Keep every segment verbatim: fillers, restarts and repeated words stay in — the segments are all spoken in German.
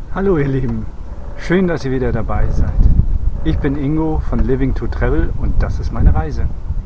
Hallo ihr Lieben, schön, dass ihr wieder dabei seid. Ich bin Ingo von Living to Travel und das ist meine Reise.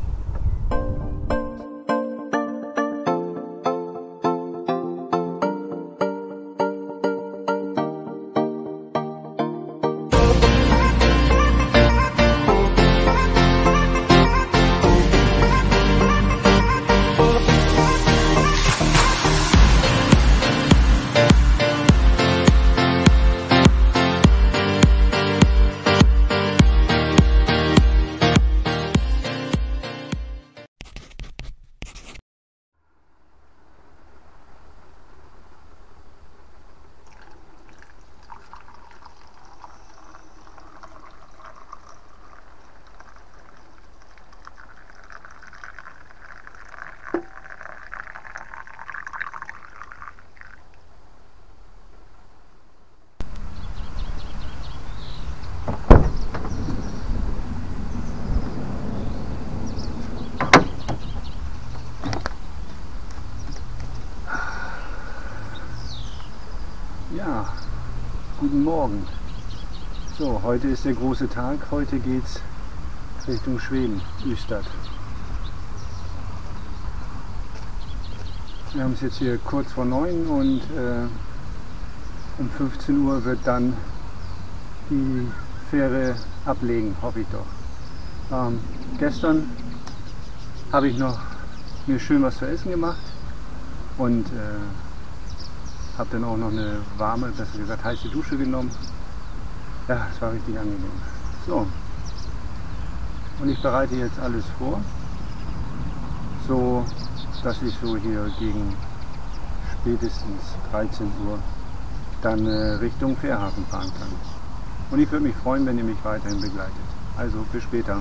Ja, guten Morgen. So, heute ist der große Tag. Heute geht's Richtung Schweden, Ystad. Wir haben es jetzt hier kurz vor neun und äh, um fünfzehn Uhr wird dann die Fähre ablegen, hoffe ich doch. Ähm, gestern habe ich noch mir schön was zu essen gemacht und äh, habe dann auch noch eine warme, besser gesagt heiße Dusche genommen. Ja, es war richtig angenehm. So, und ich bereite jetzt alles vor, so dass ich so hier gegen spätestens dreizehn Uhr dann äh, Richtung Fährhafen fahren kann. Und ich würde mich freuen, wenn ihr mich weiterhin begleitet. Also bis später.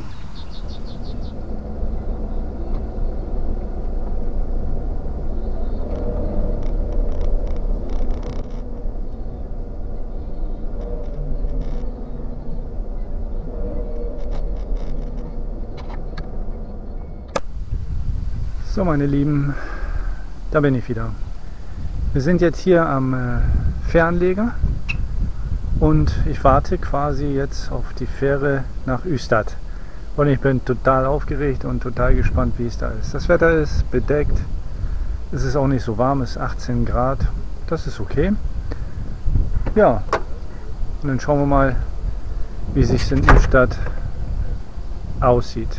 So meine Lieben, da bin ich wieder. Wir sind jetzt hier am äh, Fähranleger und ich warte quasi jetzt auf die Fähre nach Ystad. Und ich bin total aufgeregt und total gespannt, wie es da ist. Das Wetter ist bedeckt, es ist auch nicht so warm, es ist achtzehn Grad, das ist okay. Ja, und dann schauen wir mal, wie es sich in Ystad aussieht.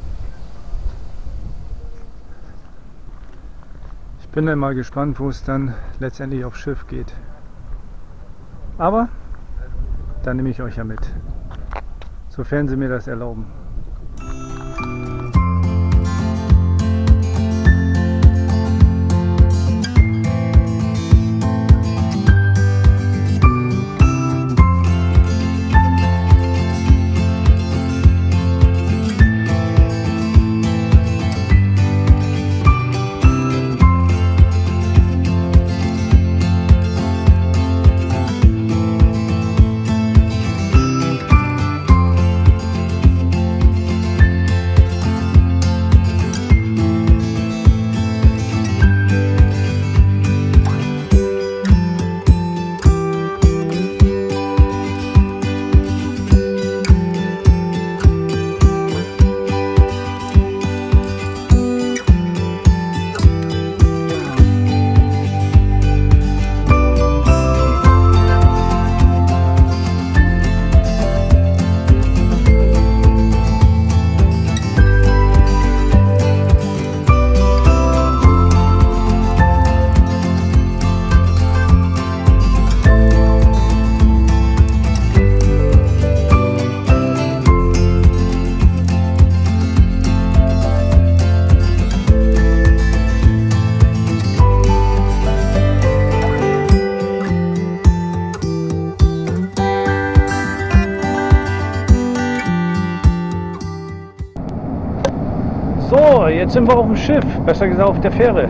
Ich bin dann mal gespannt, wo es dann letztendlich aufs Schiff geht. Aber dann nehme ich euch ja mit, sofern sie mir das erlauben. So, jetzt sind wir auf dem Schiff, besser gesagt auf der Fähre.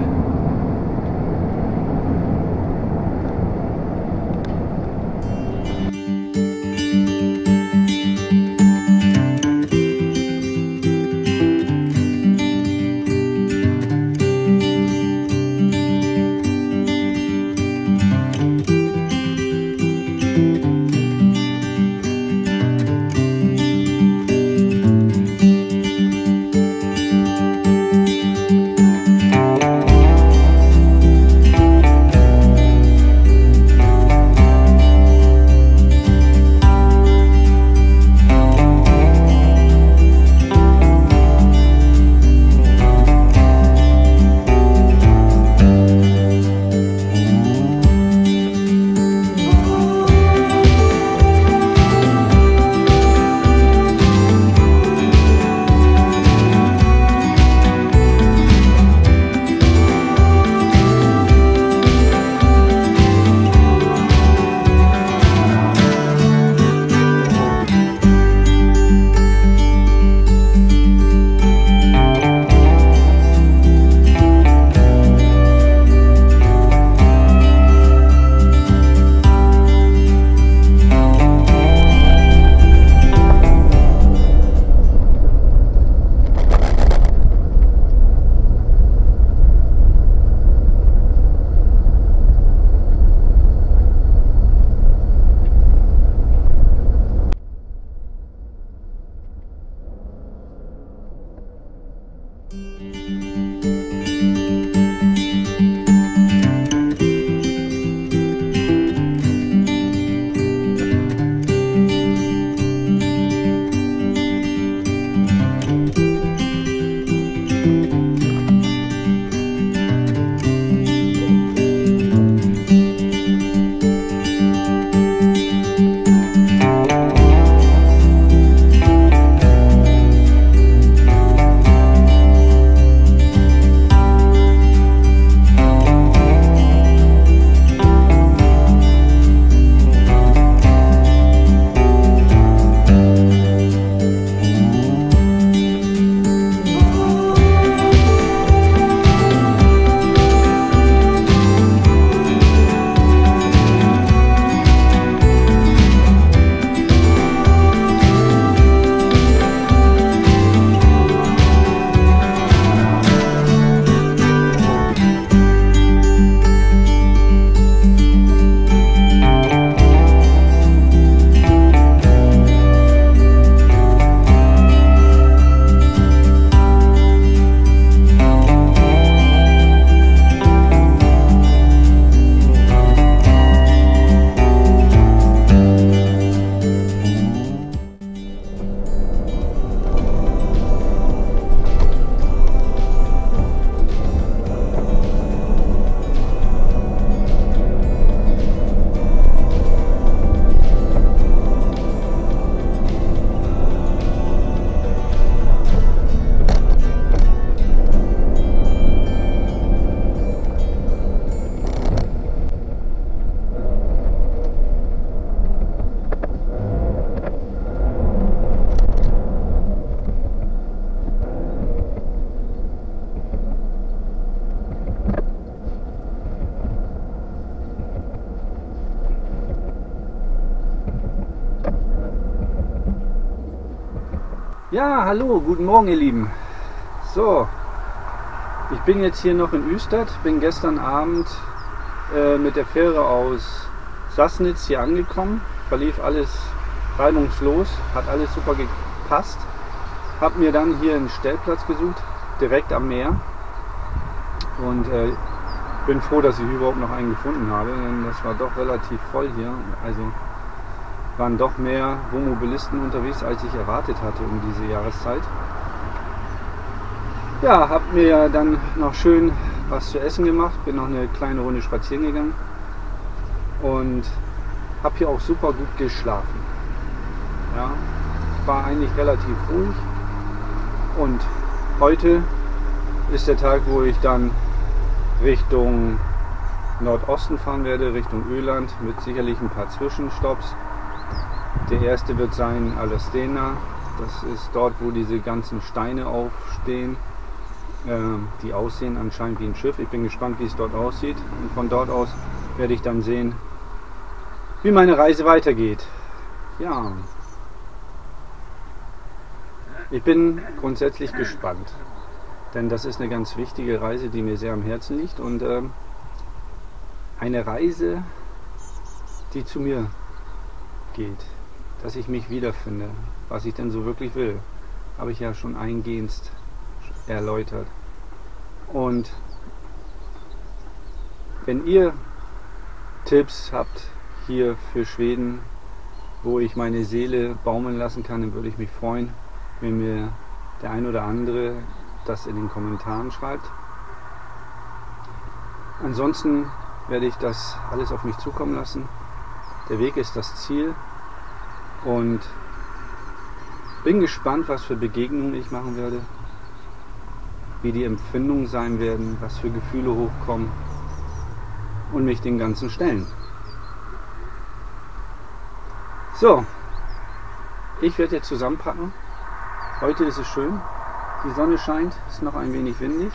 Ja, hallo, guten Morgen ihr Lieben. So, ich bin jetzt hier noch in Ystad, bin gestern Abend äh, mit der Fähre aus Sassnitz hier angekommen. Verlief alles reibungslos, hat alles super gepasst. Hab mir dann hier einen Stellplatz gesucht, direkt am Meer. Und äh, bin froh, dass ich überhaupt noch einen gefunden habe, denn das war doch relativ voll hier. Also waren doch mehr Wohnmobilisten unterwegs, als ich erwartet hatte um diese Jahreszeit. Ja, habe mir dann noch schön was zu essen gemacht, bin noch eine kleine Runde spazieren gegangen und habe hier auch super gut geschlafen. Ja, war eigentlich relativ ruhig und heute ist der Tag, wo ich dann Richtung Nordosten fahren werde, Richtung Öland, mit sicherlich ein paar Zwischenstopps. Der erste wird sein Alastena, das ist dort, wo diese ganzen Steine aufstehen, äh, die aussehen anscheinend wie ein Schiff. Ich bin gespannt, wie es dort aussieht, und von dort aus werde ich dann sehen, wie meine Reise weitergeht. Ja, ich bin grundsätzlich gespannt, denn das ist eine ganz wichtige Reise, die mir sehr am Herzen liegt, und äh, eine Reise, die zu mir geht, dass ich mich wiederfinde, was ich denn so wirklich will, habe ich ja schon eingehend erläutert. Und wenn ihr Tipps habt hier für Schweden, wo ich meine Seele baumeln lassen kann, dann würde ich mich freuen, wenn mir der ein oder andere das in den Kommentaren schreibt. Ansonsten werde ich das alles auf mich zukommen lassen. Der Weg ist das Ziel und bin gespannt, was für Begegnungen ich machen werde, wie die Empfindungen sein werden, was für Gefühle hochkommen und mich dem Ganzen stellen. So, ich werde jetzt zusammenpacken. Heute ist es schön, die Sonne scheint, ist noch ein wenig windig,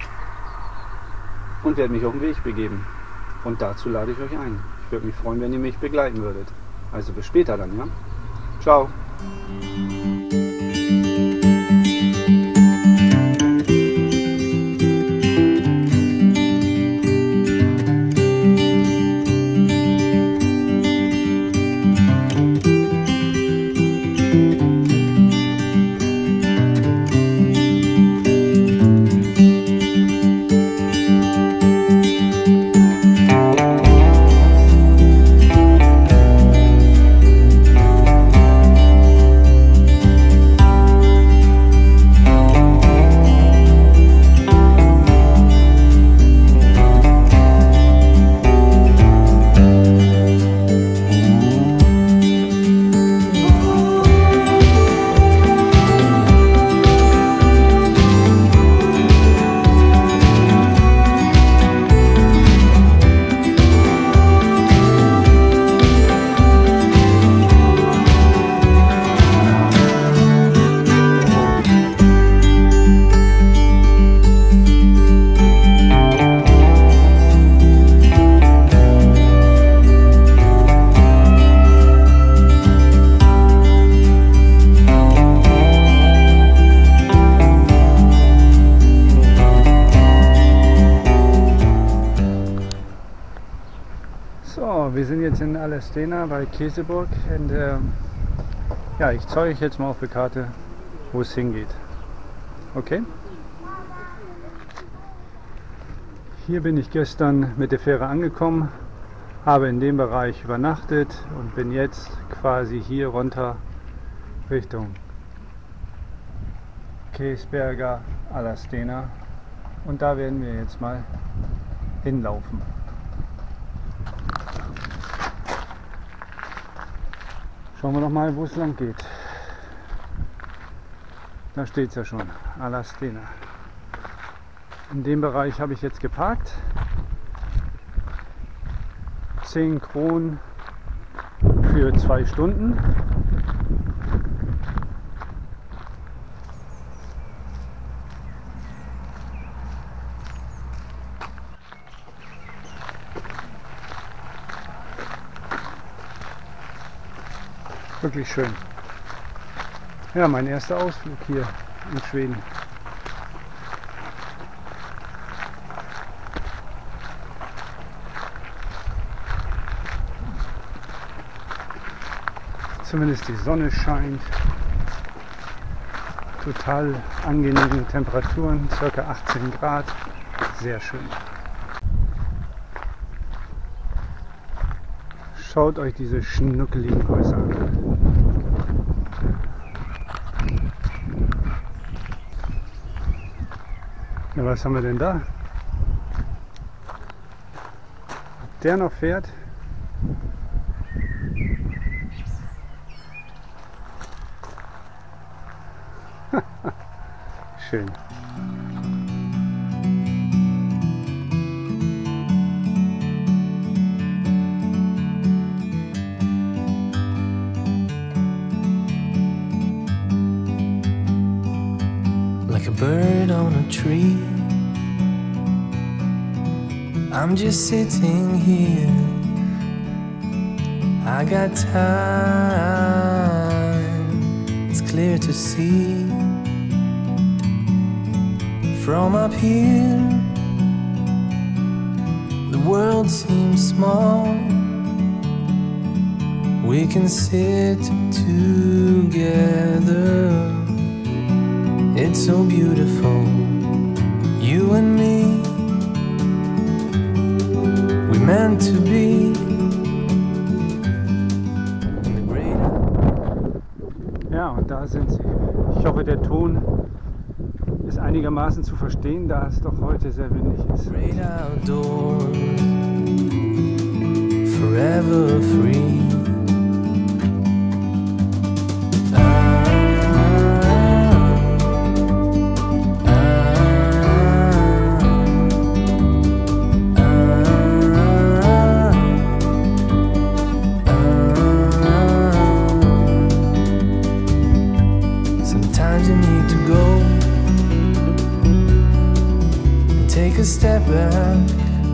und werde mich auf den Weg begeben. Und dazu lade ich euch ein. Ich würde mich freuen, wenn ihr mich begleiten würdet. Also bis später dann, ja? Ciao! So, wir sind jetzt in Alastena bei Keseburg, und äh, ja, ich zeige euch jetzt mal auf der Karte, wo es hingeht. Okay? Hier bin ich gestern mit der Fähre angekommen, habe in dem Bereich übernachtet und bin jetzt quasi hier runter Richtung Kesberga Alastena, und da werden wir jetzt mal hinlaufen. Schauen wir doch mal, wo es lang geht. Da steht es ja schon, Alastena. In dem Bereich habe ich jetzt geparkt. zehn Kronen für zwei Stunden. Wirklich schön. Ja, mein erster Ausflug hier in Schweden. Zumindest die Sonne scheint. Total angenehme Temperaturen, ca. achtzehn Grad. Sehr schön. Schaut euch diese schnuckeligen Häuser an. Ja, was haben wir denn da? Ob der noch fährt? Schön. Like a bird on a tree, I'm just sitting here. I got time, it's clear to see. From up here, the world seems small. We can sit together. It's so beautiful, you and me. We meant to be in the great. Ja, und da sind sie. Ich hoffe, der Ton ist einigermaßen zu verstehen, da es doch heute sehr windig ist. Great outdoors, forever free. Sometimes you need to go, take a step back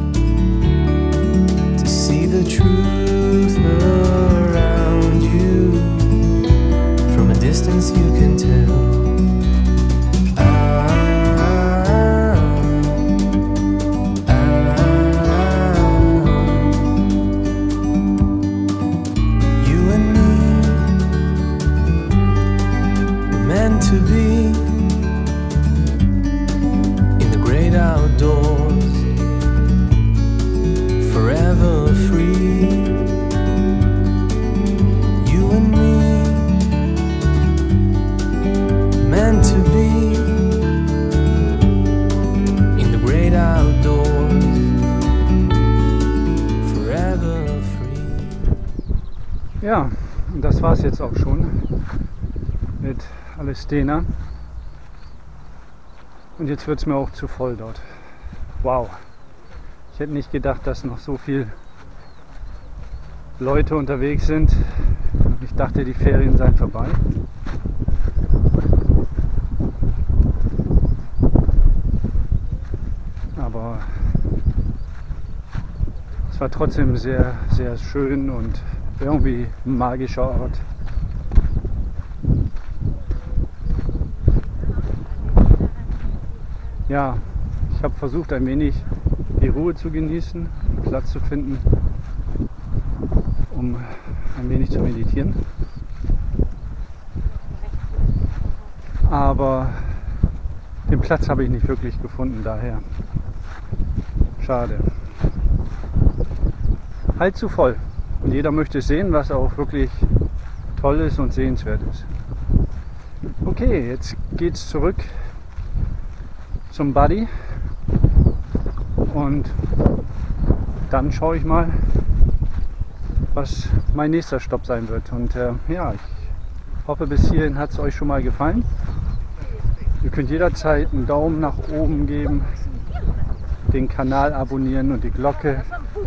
to see the truth around you. From a distance you can tell. Ah, ah, you and me were meant to be outdoors, forever free. You and me, meant to be in the great outdoors, forever free. Ja, und das war es jetzt auch schon mit Alestena. Und jetzt wird es mir auch zu voll dort. Wow. Ich hätte nicht gedacht, dass noch so viele Leute unterwegs sind. Ich dachte, die Ferien seien vorbei. Aber es war trotzdem sehr, sehr schön und irgendwie ein magischer Ort. Ja, ich habe versucht, ein wenig die Ruhe zu genießen, Platz zu finden, um ein wenig zu meditieren. Aber den Platz habe ich nicht wirklich gefunden, daher schade. Halt zu voll. Und jeder möchte sehen, was auch wirklich toll ist und sehenswert ist. Okay, jetzt geht's zurück zum Buddy und dann schaue ich mal, was mein nächster Stopp sein wird. Und äh, ja, ich hoffe, bis hierhin hat es euch schon mal gefallen. Ihr könnt jederzeit einen Daumen nach oben geben, den Kanal abonnieren und die Glocke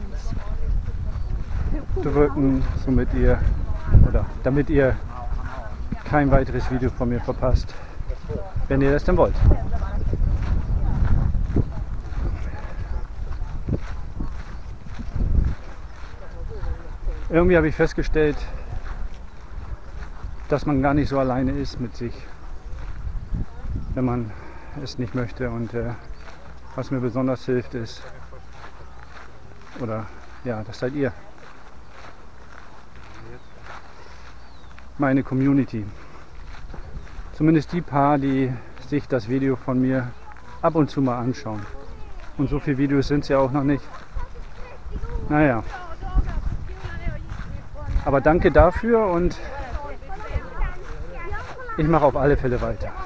drücken, somit ihr oder damit ihr kein weiteres Video von mir verpasst, wenn ihr das denn wollt. Irgendwie habe ich festgestellt, dass man gar nicht so alleine ist mit sich, wenn man es nicht möchte. Und äh, was mir besonders hilft ist, oder ja, das seid ihr, meine Community. Zumindest die paar, die sich das Video von mir ab und zu mal anschauen. Und so viele Videos sind es ja auch noch nicht. Naja. Aber danke dafür und ich mache auf alle Fälle weiter.